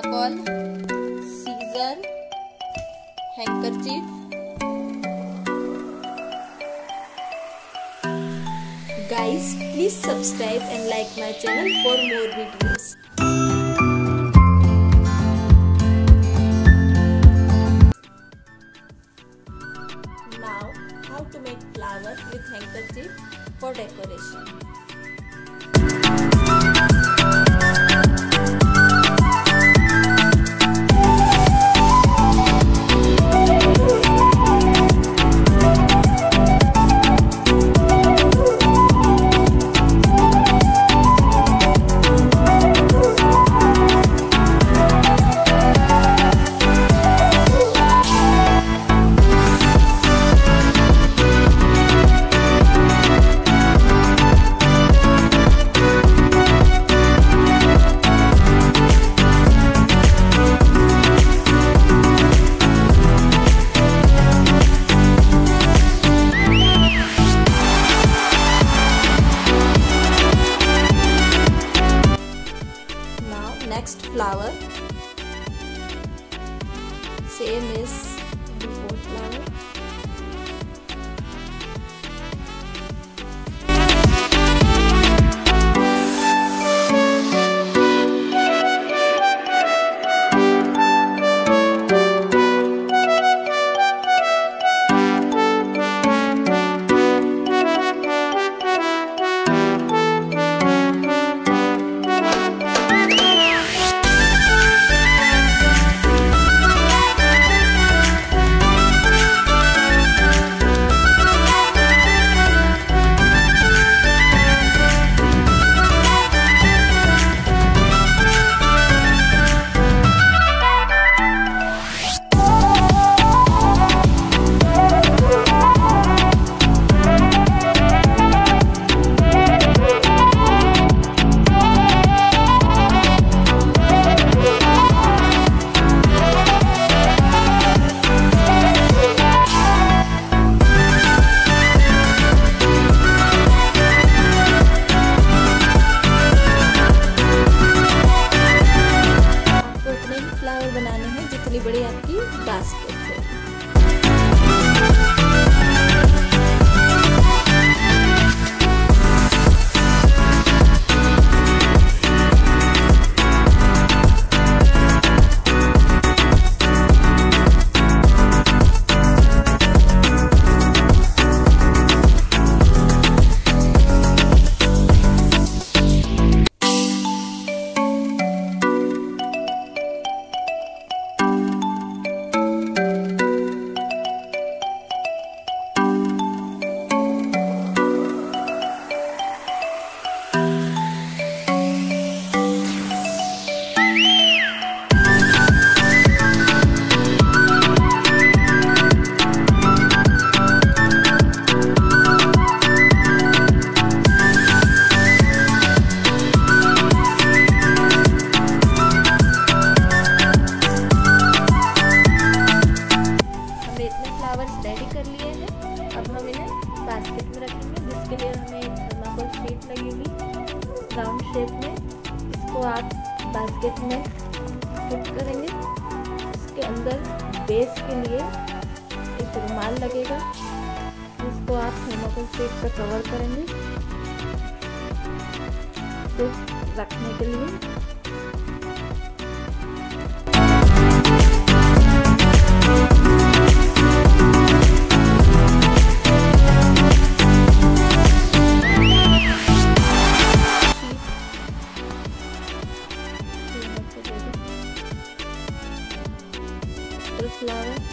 Thermocol, scissor, handkerchief. Guys, please subscribe and like my channel for more videos. Now, how to make flower with handkerchief for decoration. Next flower, same as before flower. बनाने हैं जितनी बड़ी आपकी basket है। Ready कर लिए हैं। अब हम इन्हें बास्केट में रखेंगे, जिसके लिए हमें एक थर्माकोल शीट लगेगी राउंड शेप में। इसको आप बास्केट में फिट करेंगे। इसके अंदर बेस के लिए एक रुमाल लगेगा, जिसको आप थर्माकोल शीट पर कवर करेंगे तो रखने के लिए। Flower,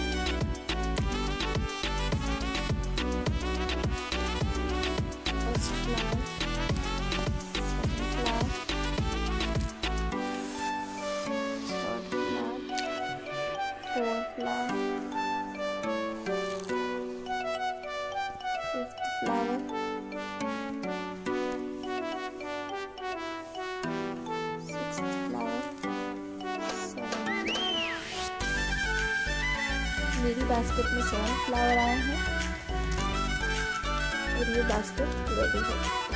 first flower, second flower, third flower, fourth flower, fifth flower, sixth flower, seventh flower। मेरी बास्केट में 7 फ्लावर आए हैं और ये बास्केट रेडी है।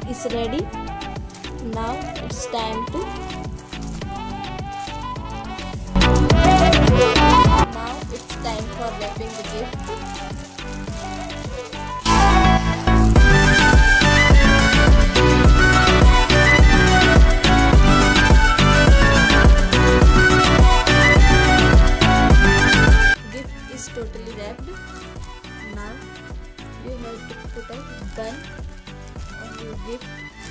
is ready. Now it's time to for wrapping the gift. Gift is totally wrapped. Now you have to put a gun on your gift.